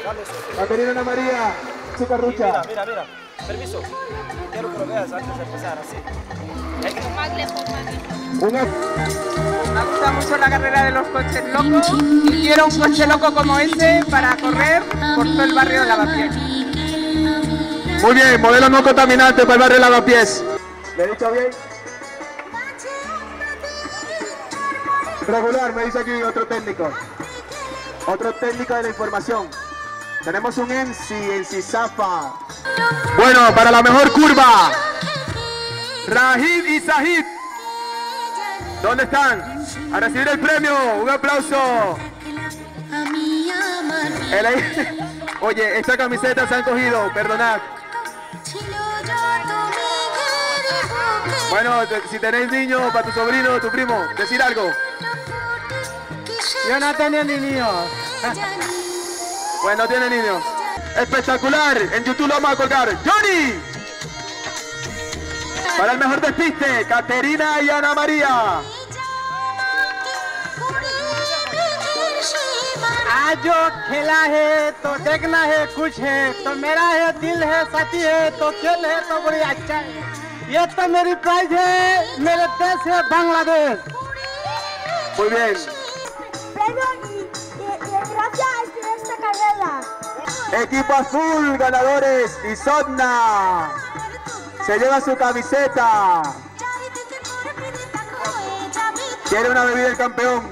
Caterina Ana María, su carrucha. Mira. Permiso. Quiero que lo veas antes de empezar, así. Más lejos. Me gusta mucho la carrera de los coches locos y quiero un coche loco como ese para correr por todo el barrio de Lavapiés. Muy bien, modelo no contaminante para el barrio de Lavapiés. ¿Le he dicho bien? Regular, me dice aquí otro técnico. Otro técnico de la información. Tenemos un MC Zafa. Bueno, para la mejor curva. Rahid y Zahid. ¿Dónde están? A recibir el premio. Un aplauso. Oye, esta camiseta se han cogido, perdonad. Bueno, si tenéis niños, para tu sobrino, tu primo, decir algo. Yo no tenía ni niños. Bueno, tiene niños. Espectacular. En YouTube lo vamos a colgar. ¡Johnny! Para el mejor despiste, Caterina y Ana María. आजो खेला है तो देखना है कुछ है तो मेरा है दिल है साथी है तो खेल है तो बड़ी अच्छा है ये तो मेरी प्राइज है मेरे देश है Bangladesh Muy bien. Premio y gracias a esta carrera. Equipo azul, ganadores. Y Sodna se lleva su camiseta. Quiere una bebida el campeón.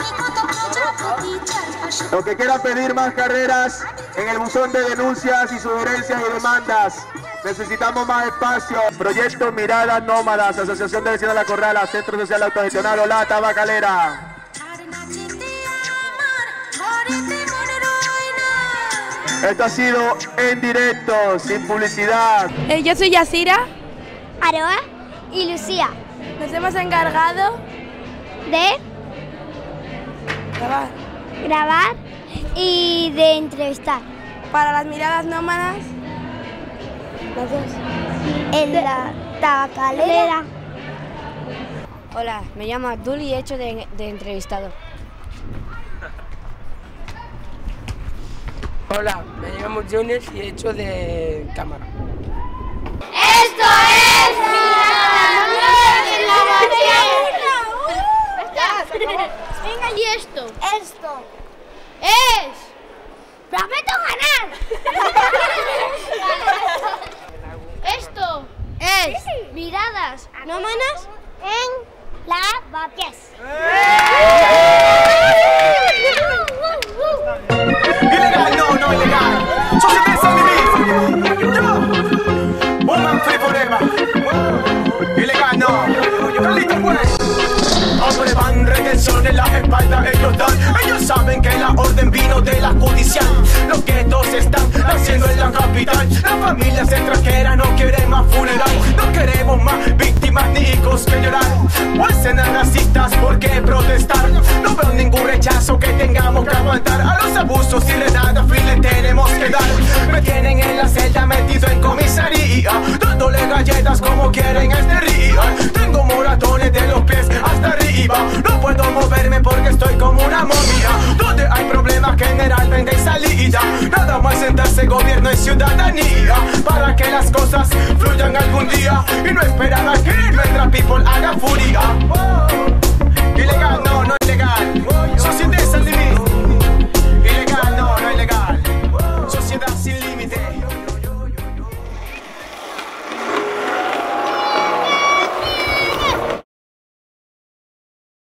Los que quieran pedir más carreras en el buzón de denuncias y sugerencias y demandas. Necesitamos más espacio. Proyecto Miradas Nómadas, Asociación de Vecinos de La Corrala, Centro Social Autogestionado La Tabacalera. Esto ha sido en directo, sin publicidad. Yo soy Yasira. Aroa y Lucía. Nos hemos encargado De grabar y de entrevistar. para las miradas nómadas. Las dos. En la tabacalera. Hola, me llamo Abdul y he hecho de entrevistador. Hola, me llamo Junior y he hecho de cámara. ¡Esto es Venga, ¿y esto? Esto Es prometo ganar. esto. Es miradas nómadas en Lavapiés. Ilegal, no ilegal. Société Saint-Denis. Woman free forever. Ilegal, no. Carlitos, pues. Hombres van, retención en la espalda, ellos dan. Ellos saben que la orden vino de la judicial. Los guetos están naciendo en la capital. Las familias extranjeras no quieren más funeral. No queremos más víctimas ni hijos que llorar. O escenas racistas, ¿por qué protestar? No veo ningún rechazo que tengamos que aguantar. A los abusos y redadas fin le tenemos que dar. Me tienen en la celda metido en comisaría, dándole galletas como quieren este ría. Tengo moratones de los pies hasta arriba. No puedo moverme porque estoy como una momia. Donde hay problemas generalmente hay salida. Nada más sentarse gobierno y ciudadanía para que las cosas fluyan algún día y no esperar a que nuestra people haga furia. Ilegal, no ilegal. Sociedad